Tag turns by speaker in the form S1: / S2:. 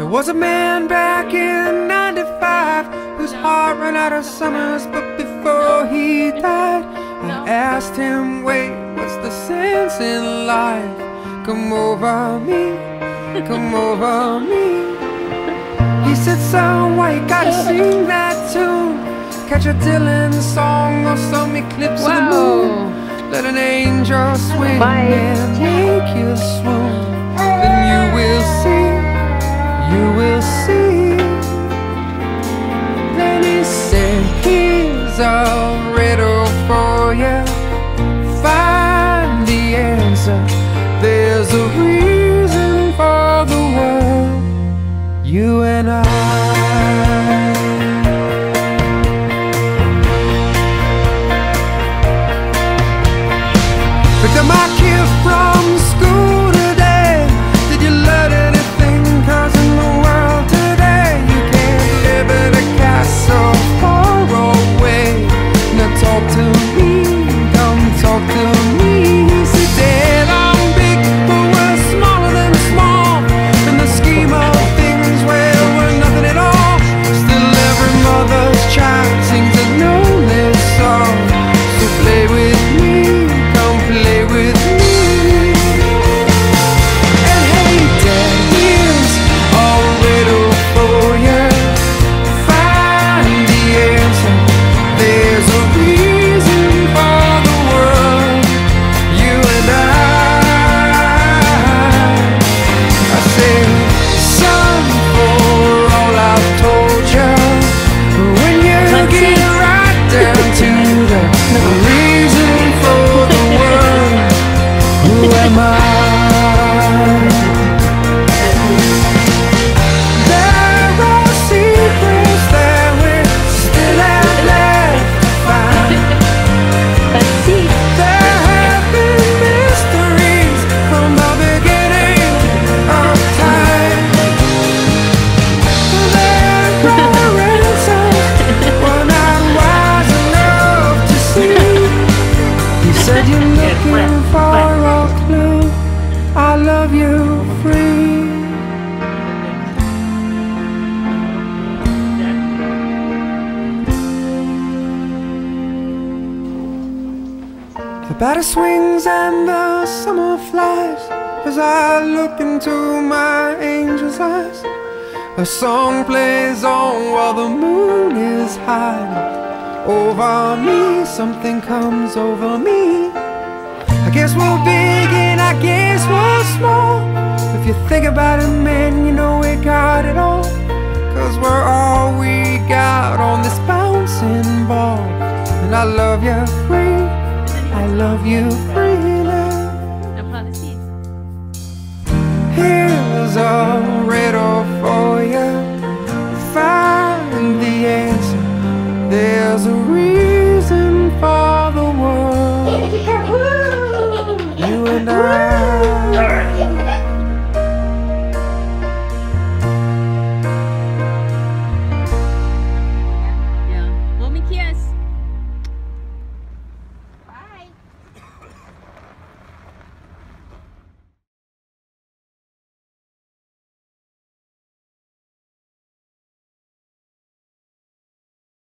S1: There was a man back in '95 whose heart ran out of summers, but before he died, I asked him, wait, what's the sense in life? Come over me, come over me. He said, son, why you gotta sing that tune? Catch a Dylan song or some eclipse of the moon. Let an angel swing and make you swoon. Then you will see, you will see. Then he said, here's a riddle for you. Find the answer. There's a reason for the world, you and I. Picked up my kid from school today. Did you learn anything? 'Cause in the world today you can't live in a castle far away. Now talk to me, come talk to me. He said, Dad, I'm big, but we're smaller than small. In the scheme of things, well, we're nothing at all. Still every mother's child sings a lonely song. So play with me, come play with me. And hey, Dad, here's a riddle for you. Find the answer. There's a reason for the world, you and I said, son, for all I've told you, when you get right down to the reason for the world, who am I? There are secrets that we still have left to find. There have been mysteries from the beginning of time. There are answers we're not wise enough to see. You said you're looking for a clue. I love you free. The batter swings and the summer flies as I look into my angel's eyes. A song plays on while the moon is high. Over me, something comes over me. I guess we're big and I guess we're small. If you think about it, man, you know we got it all. 'Cause we're all we got on this bouncing ball. And I love you free, I love you freely. Here's a riddle for you. Find the answer. There's a reason for the world, you and I.